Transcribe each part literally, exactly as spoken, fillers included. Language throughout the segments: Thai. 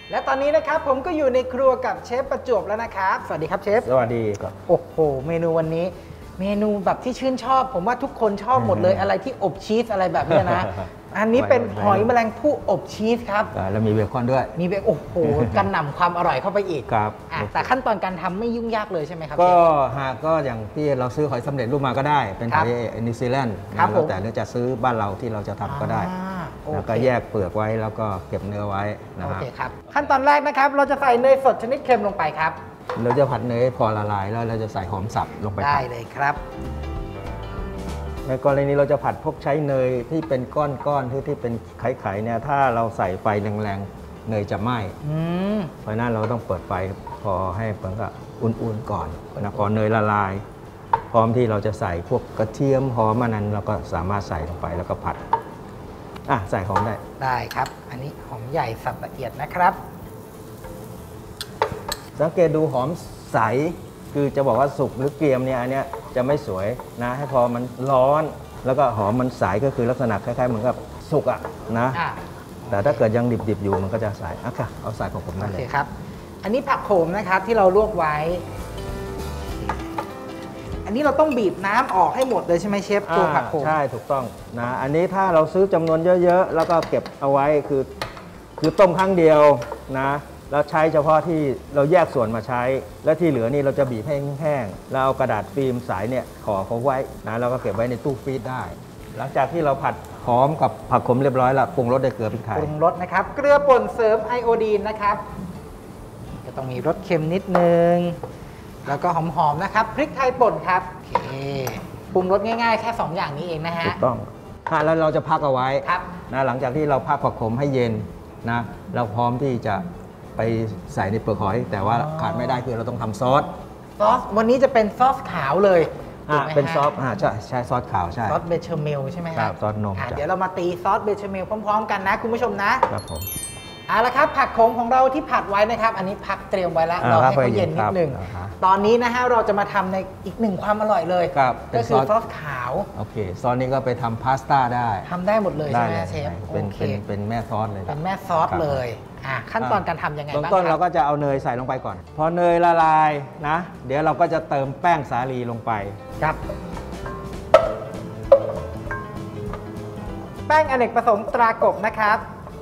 และตอนนี้นะครับผมก็อยู่ในครัวกับเชฟประจวบแล้วนะครับสวัสดีครับเชฟสวัสดีครับโอ้โหเมนูวันนี้เมนูแบบที่ชื่นชอบผมว่าทุกคนชอบหมดเลยอะไรที่อบชีสอะไรแบบนี้นะอันนี้เป็นหอยแมลงภู่อบชีสครับแล้วมีเบคอนด้วยมีเบคโอ้โหกันหน่ำความอร่อยเข้าไปอีกครับแต่ขั้นตอนการทำไม่ยุ่งยากเลยใช่ไหมครับก็หากก็อย่างที่เราซื้อหอยสำเร็จรูปมาก็ได้เป็นหอยนิวซีแลนด์แล้วแต่เราจะซื้อบ้านเราที่เราจะทำก็ได้แล้วก็แยกเปลือกไว้แล้วก็เก็บเนื้อไว้นะครับโอเคครับขั้นตอนแรกนะครับเราจะใส่เนยสดชนิดเค็มลงไปครับเราจะผัดเนยพอละลายแล้วเราจะใส่หอมสับลงไปได้เลยครับในกรณีเราจะผัดพวกใช้เนยที่เป็นก้อนๆที่ที่เป็นไข่ๆเนี่ยถ้าเราใส่ไฟแรงๆเนยจะไหม้เพราะนั้นเราต้องเปิดไฟพอให้เพิ่งก็อุ่นๆก่อนนะพอเนยละลายพร้อมที่เราจะใส่พวกกระเทียมหอมมันนั้นเราก็สามารถใส่ลงไปแล้วก็ผัดอ่ะใส่หอมได้ได้ครับอันนี้หอมใหญ่สับละเอียดนะครับสังเกตดูหอมใสคือจะบอกว่าสุกหรือเกรียมเนี่ยอันเนี้ยจะไม่สวยนะให้พอมันร้อนแล้วก็หอมมันใสก็คือลักษณะคล้ายๆเหมือนกับสุกอ่ะนะแต่ถ้าเกิดยังดิบๆอยู่มันก็จะใสอ่ะค่ะเอาใส่ของผมนั่นเลยโอเคครับอันนี้ผักโขมนะครับที่เราลวกไว้อันนี้เราต้องบีบน้ำออกให้หมดเลยใช่ไหมเชฟตัวผักโขมใช่ถูกต้องนะอันนี้ถ้าเราซื้อจำนวนเยอะๆแล้วก็เก็บเอาไว้คือคือต้มครั้งเดียวนะแล้วใช้เฉพาะที่เราแยกส่วนมาใช้แล้วที่เหลือนี่เราจะบีบให้แห้งๆแล้วเอากระดาษฟิล์มใสเนี่ยห่อเขาไว้นะแล้วก็เก็บไว้ในตู้ฟรีซได้หลังจากที่เราผัดหอมกับผักขมเรียบร้อยแล้วปรุงรสด้วยเกลือพริกไทยปรุงรสนะครับเกลือป่นเสริมไอโอดีนนะครับก็ต้องมีรสเค็มนิดนึงแล้วก็หอมๆนะครับพริกไทยป่นครับโอเคปรุงรสง่ายๆแค่สองอย่างนี้เองนะฮะถูกต้องแล้วเราจะพักเอาไว้นะหลังจากที่เราพักผักขมให้เย็นนะเราพร้อมที่จะไปใส่ในเปลือกหอยแต่ว่าขาดไม่ได้คือเราต้องทำซอสซอสวันนี้จะเป็นซอสขาวเลยเป็นซอสใช่ใช่ซอสขาวใช่ซอสเบเชเมลใช่ไหมครับซอสนมเดี๋ยวเรามาตีซอสเบเชเมลพร้อมๆกันนะคุณผู้ชมนะครับผมเอาละครับผักโขมของเราที่ผัดไว้นะครับอันนี้พักเตรียมไว้แล้วเราให้เขาเย็นนิดนึงตอนนี้นะฮะเราจะมาทำในอีกหนึ่งความอร่อยเลยก็คือซอสขาวโอเคซอสนี้ก็ไปทำพาสต้าได้ทำได้หมดเลยใช่ไหมเชฟเป็นเป็นเป็นแม่ซอสเลยเป็นแม่ซอสเลยขั้นตอนการทำยังไงบ้างครับต้นเราก็จะเอาเนยใส่ลงไปก่อนพอเนยละลายนะเดี๋ยวเราก็จะเติมแป้งสาลีลงไปครับแป้งอเนกประสงค์ตรากบนะครับ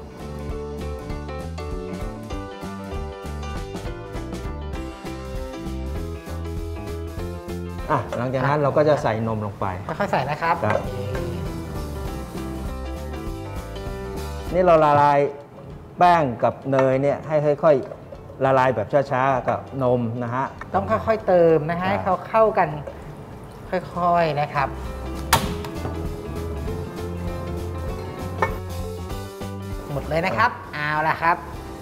อ่ะหลังจากนั้นเราก็จะใส่นมลงไปค่อยๆใส่นะครับนี่เราละลายแป้งกับเนยเนี่ยให้ค่อยๆละลายแบบช้าๆกับนมนะฮะต้องค่อยๆเติมนะฮะให้เขาเข้ากันค่อยๆนะครับหมดเลยนะครับเอาละครับ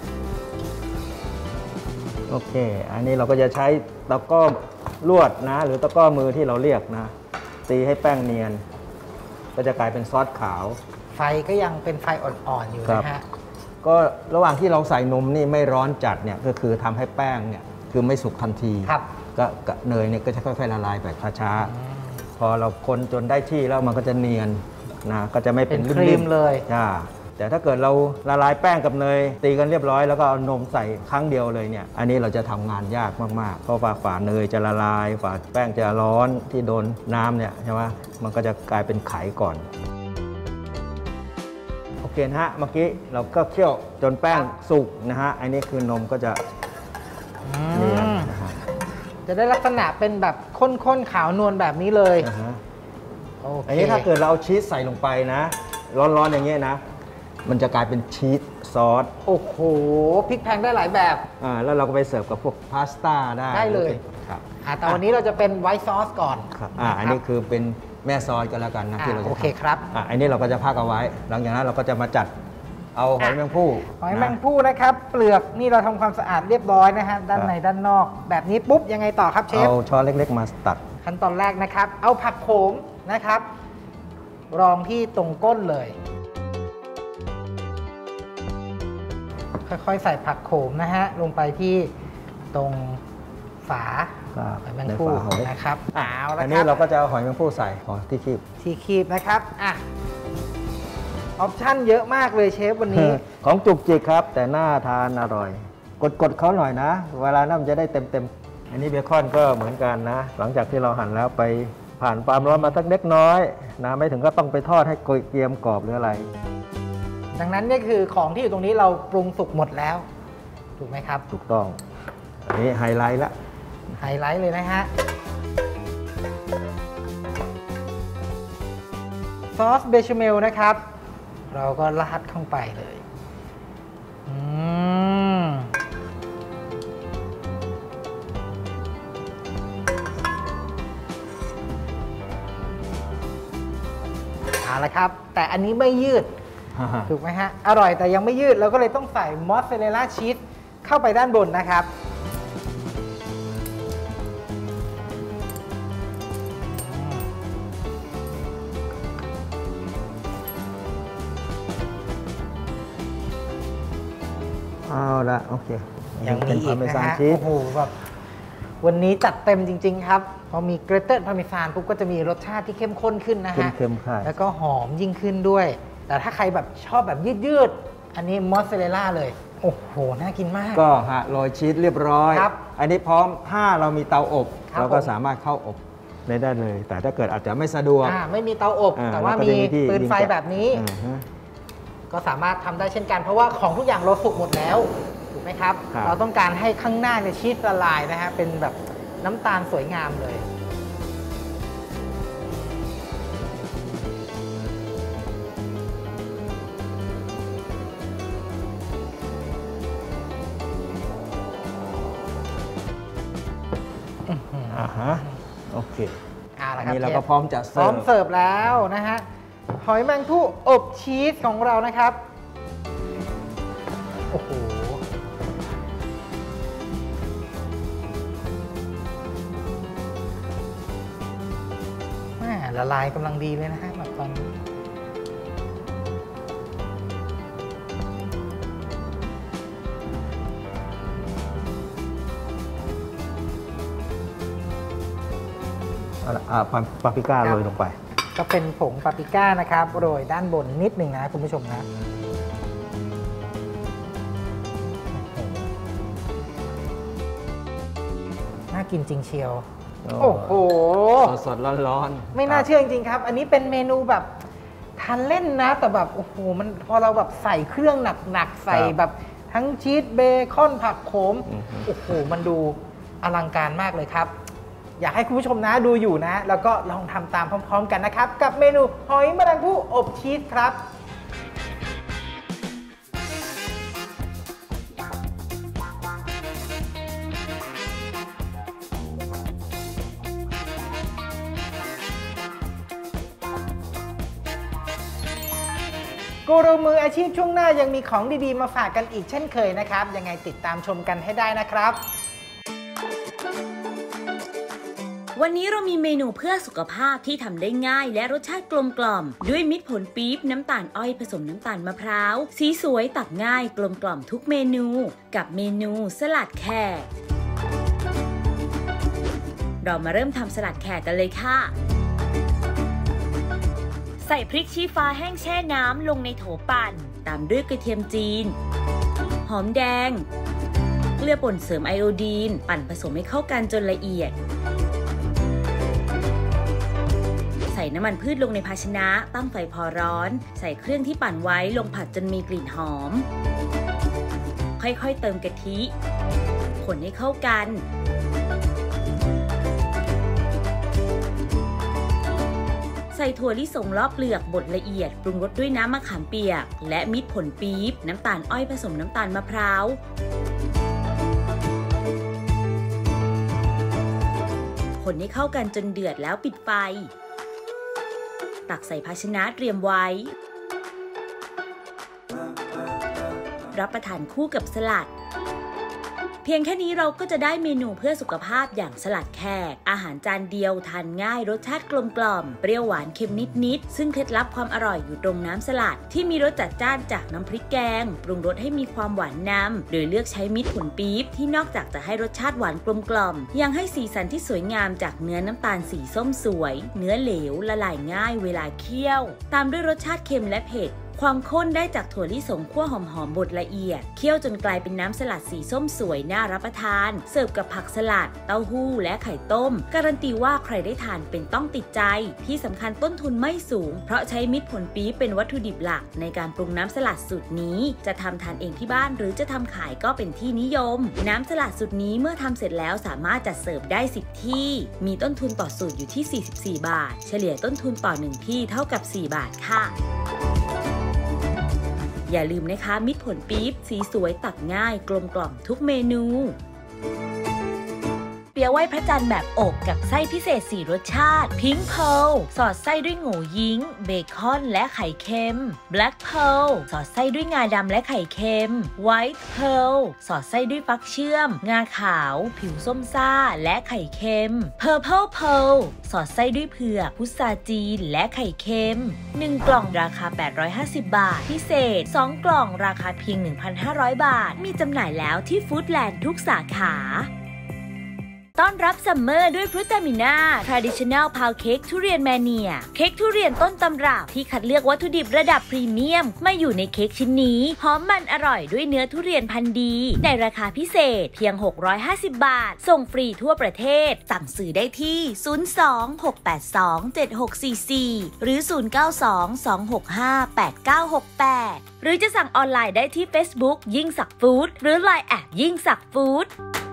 โอเคอันนี้เราก็จะใช้ตะกร้อลวดนะหรือตะกร้อมือที่เราเรียกนะตีให้แป้งเนียนก็จะกลายเป็นซอสขาวไฟก็ยังเป็นไฟอ่อนๆอยู่นะฮะก็ระหว่างที่เราใส่นมนี่ไม่ร้อนจัดเนี่ยก็คือทำให้แป้งเนี่ยคือไม่สุกทันทีก็เนยเนี่ยก็จะค่อยๆละลายแบบช้าๆพอเราคนจนได้ที่แล้วมันก็จะเนียนนะก็จะไม่เป็นริมๆเลยจ้าแต่ถ้าเกิดเราละลายแป้งกับเนยตีกันเรียบร้อยแล้วก็เอานมใส่ครั้งเดียวเลยเนี่ยอันนี้เราจะทำงานยากมากๆเพราะว่าฝาเนยจะละลายฝาแป้งจะร้อนที่โดนน้ำเนี่ยใช่ไหมมันก็จะกลายเป็นไขก่อนโอเคนะฮะเมื่อกี้เราก็เคี่ยวจนแป้งสุกนะฮะอันนี้คือนมก็จะเนียนนะฮะจะได้ลักษณะเป็นแบบข้นๆขาวนวลแบบนี้เลยอันนี้ถ้าเกิดเราเอาชีสใส่ลงไปนะร้อนๆอย่างเงี้ยนะมันจะกลายเป็นชีสซอสโอ้โหพริกแพงได้หลายแบบอ่าแล้วเราก็ไปเสิร์ฟกับพวกพาสต้าได้ได้เลยครับแต่วันนี้เราจะเป็นไวท์ซอสก่อนครับอ่าอันนี้คือเป็นแม่ซอสกันแล้วกันนะที่เราจะโอเคครับอ่าอันนี้เราก็จะพักเอาไว้หลังจากนั้นเราก็จะมาจัดเอาหอยแมงภู่หอยแมงภู่นะครับเปลือกนี่เราทำความสะอาดเรียบร้อยนะฮะด้านในด้านนอกแบบนี้ปุ๊บยังไงต่อครับเชฟเอาช้อนเล็กๆมาตัดขั้นตอนแรกนะครับเอาผักโขมนะครับรองที่ตรงก้นเลยค่อยๆใส่ผักโขมนะฮะลงไปที่ตรงฝาหอยแมงภู่นะครับเอาละครับอันนี้เราก็จะเอาหอยแมงภู่ใส่ที่คีบที่คีบนะครับอ่ะออปชั่นเยอะมากเลยเชฟวันนี้ของจุกจิกครับ แต่น่าทานอร่อย กดๆเขาหน่อยนะ เวลาน้ำจะได้เต็มๆอันนี้เบคอนก็เหมือนกันนะ หลังจากที่เราหั่นแล้วไปผ่านความร้อนมาสักเล็กน้อยนะไม่ถึงก็ต้องไปทอดให้เกรียมกรอบหรืออะไรดังนั้นนี่คือของที่อยู่ตรงนี้เราปรุงสุกหมดแล้ว ถูกไหมครับถูกต้องอันนี้ไฮไลท์ละไฮไลท์เลยนะฮะซอสเบชเมลนะครับ เราก็ราดเข้าไปเลยอืมเอาละครับ แต่อันนี้ไม่ยืด ถูกไหมฮะ อร่อยแต่ยังไม่ยืดเราก็เลยต้องใส่มอสซาเรลล่าชีสเข้าไปด้านบนนะครับเอาละโอเคยังมีอีกนะฮะชีโอ้สโหแบบวันนี้จัดเต็มจริงๆครับพอมีเกรเตอร์พาร์เมซานปุ๊บก็จะมีรสชาติที่เข้มข้นขึ้นนะฮะเค็มๆค่ะแล้วก็หอมยิ่งขึ้นด้วย แต่ถ้าใครแบบชอบแบบยืดๆอันนี้มอสซาเรลล่าเลยโอ้โหน่ากินมากก็ฮะโรยชีสเรียบร้อยครับอันนี้พร้อมถ้าเรามีเตาอบครับเราก็ผมสามารถเข้าอบได้ได้เลย แต่ถ้าเกิดอาจจะไม่สะดวกอ่าไม่มีเตาอบอ่แต่ว่าเรก็มีจะที่ปืนไฟยิงแบบนี้อ่าฮะก็สามารถทำได้เช่นกัน เพราะว่าของทุกอย่างเราสุกหมดแล้วถูกไหมครับครับเราต้องการให้ข้างหน้าเนี่ยชีสละลายนะฮะเป็นแบบน้ำตาลสวยงามเลยอ่าฮะโอเคเอาละอันครับนี้เราชฟก็พร้อมจะพเสิร้อร์มฟเสิร์ฟแล้วนะฮะหอยแมงผู้อบชีสของเรานะครับโอ้โหแม่ละลายกำลังดีเลยนะฮะแบบตอนนี้เอาละอ่าปาปาปริก้าครับโรยลงไปก็เป็นผงปาปริก้านะครับโรยด้านบนนิดหนึ่งนะคุณผู้ชมนะน่ากินจริงเชียวโอ้โอ้โหสดๆร้อนๆไม่น่าเชื่อจริงๆครับ อันนี้เป็นเมนูแบบทานเล่นนะ แต่แบบโอ้โหมันพอเราแบบใส่เครื่องหนักๆใส่แบบทั้งชีสเบคอนผักโขมโอ้โหมันดูอลังการมากเลยครับ อยากให้คุณผู้ชมนะดูอยู่นะ แล้วก็ลองทำตามพร้อมๆกันนะครับ กับเมนูหอยแมลงภู่อบชีสครับ กูรูมืออาชีพช่วงหน้ายังมีของดีๆมาฝากกันอีกเช่นเคยนะครับ ยังไงติดตามชมกันให้ได้นะครับวันนี้เรามีเมนูเพื่อสุขภาพที่ทำได้ง่ายและรสชาติกลมกล่อมด้วยมิตรผลปี๊บน้ำตาลอ้อยผสมน้ำตาลมะพร้าวสีสวยตักง่ายกลมกล่อมทุกเมนูกับเมนูสลัดแขกเรามาเริ่มทำสลัดแขกกันเลยค่ะใส่พริกชี้ฟ้าแห้งแช่น้ำลงในโถปั่นตามด้วยกระเทียมจีนหอมแดงเกลือป่นเสริมไอโอดีนปั่นผสมให้เข้ากันจนละเอียดใส่น้ำมันพืชลงในภาชนะตั้งไฟพอร้อนใส่เครื่องที่ปั่นไว้ลงผัดจนมีกลิ่นหอมค่อยๆเติมกะทิคนให้เข้ากันใส่ถั่วลิสงลอกเปลือกบดละเอียดปรุงรสด้วยน้ำมะขามเปียกและมิตรผลปี๊บน้ำตาลอ้อยผสมน้ำตาลมะพร้าวคนให้เข้ากันจนเดือดแล้วปิดไฟตักใส่ภาชนะเตรียมไว้รับประทานคู่กับสลัดเพียงแค่นี้เราก็จะได้เมนูเพื่อสุขภาพอย่างสลัดแขกอาหารจานเดียวทานง่ายรสชาติกลมกล่อมเปรี้ยวหวานเค็มนิดๆซึ่งเคล็ดลับความอร่อยอยู่ตรงน้ำสลัดที่มีรสจัดจ้านจากน้ำพริกแกงปรุงรสให้มีความหวานนำโดยเลือกใช้มิตรผลปี๊บที่นอกจากจะให้รสชาติหวานกลมกล่อมยังให้สีสันที่สวยงามจากเนื้อน้ำตาลสีส้มสวยเนื้อเหลวละลายง่ายเวลาเคี่ยวตามด้วยรสชาติเค็มและเผ็ดความข้นได้จากถั่วลิสงคั่วหอมๆบดละเอียดเคี่ยวจนกลายเป็นน้ำสลัดสีส้มสวยน่ารับประทานเสิร์ฟกับผักสลัดเต้าหู้และไข่ต้มการันตีว่าใครได้ทานเป็นต้องติดใจที่สำคัญต้นทุนไม่สูงเพราะใช้มิตรผลปี๊บเป็นวัตถุดิบหลักในการปรุงน้ำสลัดสูตรนี้จะทำทานเองที่บ้านหรือจะทำขายก็เป็นที่นิยมน้ำสลัดสูตรนี้เมื่อทำเสร็จแล้วสามารถจัดเสิร์ฟได้สิบที่มีต้นทุนต่อสูตรอยู่ที่สี่สิบสี่บาทเฉลี่ยต้นทุนต่อหนึ่งที่เท่ากับสี่บาทค่ะอย่าลืมนะคะมิตรผลปี๊บสีสวยตักง่ายกลมกล่อมทุกเมนูเปี๊ยะไหว้พระจันทร์แบบอบกับไส้พิเศษสี่รสชาติพิงค์เพร์ลสอดไส้ด้วยโง่ยิงเบคอนและไข่เค็มแบล็กเพร์ลสอดไส้ด้วยงาดำและไข่เค็มไวท์เพร์ลสอดไส้ด้วยฟักเชื่อมงาขาวผิวส้มซ่าและไข่เค็มเพอร์เพลเพร์ลสอดไส้ด้วยเผือกพุทราจีนและไข่เค็มหนึ่งกล่องราคาแปดร้อยห้าสิบบาทพิเศษสองกล่องราคาเพียง หนึ่งพันห้าร้อย บาทมีจำหน่ายแล้วที่ฟู้ดแลนด์ทุกสาขาต้อนรับซัมเมอร์ด้วยฟรุตามิน่า Traditional Pound Cake ทุเรียนแมเนียเค้กทุเรียนต้นตำรับที่คัดเลือกวัตถุดิบระดับพรีเมียมมาอยู่ในเค้กชิ้นนี้หอมมันอร่อยด้วยเนื้อทุเรียนพันธุ์ดีในราคาพิเศษเพียงหกร้อยห้าสิบบาทส่งฟรีทั่วประเทศสั่งซื้อได้ที่ศูนย์ สอง หก แปด สอง เจ็ด หก สี่ สี่หรือศูนย์ เก้า สอง สอง หก ห้า แปด เก้า หก แปดหรือจะสั่งออนไลน์ได้ที่ Facebook ยิ่งศักดิ์ฟู้ดหรือ ไลน์ แอท ยิ่งศักดิ์ฟู้ด